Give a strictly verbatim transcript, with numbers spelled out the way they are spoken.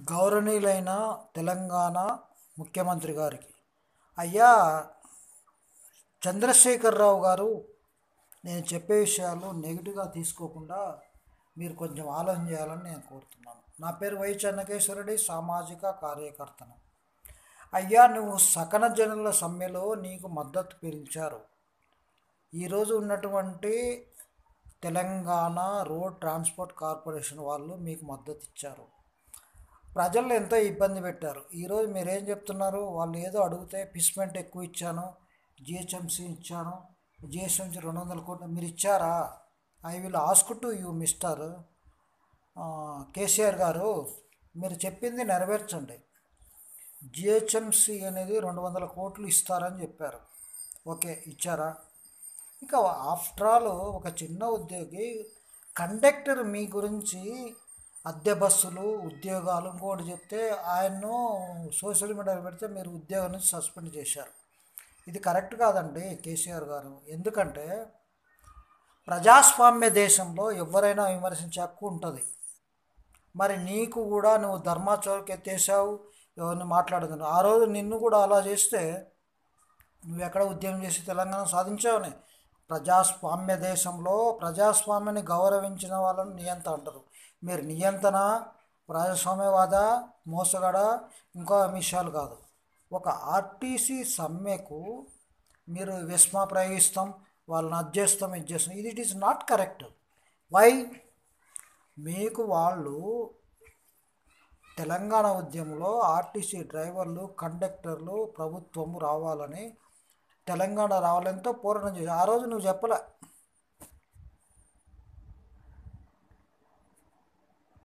గౌరవనీయులైన తెలంగాణ ముఖ్యమంత్రి గారికి, అయ్యా చంద్రశేఖరరావు గారు, నేను చెప్పే విషయాలు నెగిటివ్గా తీసుకోకుండా మీరు కొంచెం ఆలోచన చేయాలని నేను కోరుతున్నాను. నా పేరు వై చెన్నకేశ్వరరెడ్డి, సామాజిక కార్యకర్తను. అయ్యా, నువ్వు సకల జనుల సమ్మెలో నీకు మద్దతు పిలిచారు. ఈరోజు ఉన్నటువంటి తెలంగాణ రోడ్ ట్రాన్స్పోర్ట్ కార్పొరేషన్ వాళ్ళు మీకు మద్దతు ఇచ్చారు. ప్రజలు ఎంతో ఇబ్బంది పెట్టారు. ఈరోజు మీరేం చెప్తున్నారు? వాళ్ళు ఏదో అడిగితే పిస్మెంట్ ఎక్కువ ఇచ్చాను, జిహెచ్ఎంసీ ఇచ్చాను, జిహెచ్ఎంసీ రెండు వందల కోట్లు మీరు ఇచ్చారా? I will ask to you mister KCR garu, మీరు చెప్పింది నెరవేర్చండి. జిహెచ్ఎంసీ అనేది రెండు వందల కోట్లు ఇస్తారని చెప్పారు. ఓకే, ఇచ్చారా? ఇంకా ఆఫ్టర్ ఆల్ ఒక చిన్న ఉద్యోగి కండక్టర్ మీ గురించి అద్దె బస్సులు ఉద్యోగాలు ఇంకోటి చెప్తే ఆయన్ను సోషల్ మీడియాలో పెడితే మీరు ఉద్యోగం నుంచి సస్పెండ్ చేశారు. ఇది కరెక్ట్ కాదండి కేసీఆర్ గారు. ఎందుకంటే ప్రజాస్వామ్య దేశంలో ఎవరైనా విమర్శించే హక్కు ఉంటుంది. మరి నీకు కూడా నువ్వు ధర్మాచౌర్కి ఎత్తేసావు, ఎవరిని మాట్లాడుతున్నావు. ఆ రోజు నిన్ను కూడా అలా చేస్తే నువ్వు ఎక్కడ ఉద్యమం చేసి తెలంగాణ సాధించావని. ప్రజాస్వామ్య దేశంలో ప్రజాస్వామ్యాన్ని గౌరవించిన వాళ్ళని నియంత అంటారు. మీరు నియంత్రణ, ప్రజాస్వామ్యవాద, మోసగాడ, ఇంకా విషయాలు కాదు. ఒక ఆర్టీసీ సమ్మెకు మీరు విస్మా ప్రయోగిస్తాం, వాళ్ళని అది చేస్తాం ఇది చేస్తాం, ఇది it is not correct. Why? మీకు వాళ్ళు తెలంగాణ ఉద్యమంలో ఆర్టీసీ డ్రైవర్లు, కండక్టర్లు ప్రభుత్వము రావాలని, తెలంగాణ రావాలంతో పోరాటం చేశారు. ఆ రోజు నువ్వు చెప్పలే